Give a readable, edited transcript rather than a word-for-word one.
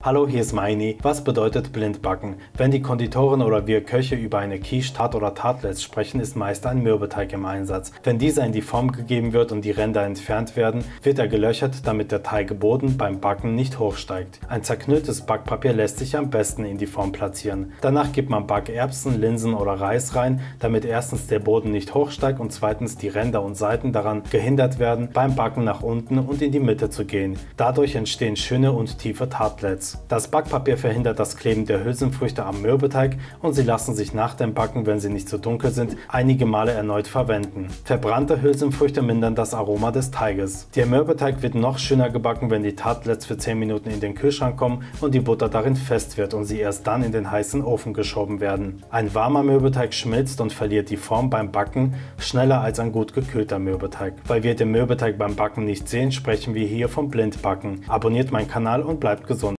Hallo, hier ist Maini. Was bedeutet Blindbacken? Wenn die Konditoren oder wir Köche über eine Quiche, Tart oder Tartlets sprechen, ist meist ein Mürbeteig im Einsatz. Wenn dieser in die Form gegeben wird und die Ränder entfernt werden, wird er gelöchert, damit der Teigeboden beim Backen nicht hochsteigt. Ein zerknülltes Backpapier lässt sich am besten in die Form platzieren. Danach gibt man Backerbsen, Linsen oder Reis rein, damit erstens der Boden nicht hochsteigt und zweitens die Ränder und Seiten daran gehindert werden, beim Backen nach unten und in die Mitte zu gehen. Dadurch entstehen schöne und tiefe Tartlets. Das Backpapier verhindert das Kleben der Hülsenfrüchte am Mürbeteig und sie lassen sich nach dem Backen, wenn sie nicht zu dunkel sind, einige Male erneut verwenden. Verbrannte Hülsenfrüchte mindern das Aroma des Teiges. Der Mürbeteig wird noch schöner gebacken, wenn die Tartlets für 10 Minuten in den Kühlschrank kommen und die Butter darin fest wird und sie erst dann in den heißen Ofen geschoben werden. Ein warmer Mürbeteig schmilzt und verliert die Form beim Backen schneller als ein gut gekühlter Mürbeteig. Weil wir den Mürbeteig beim Backen nicht sehen, sprechen wir hier vom Blindbacken. Abonniert meinen Kanal und bleibt gesund.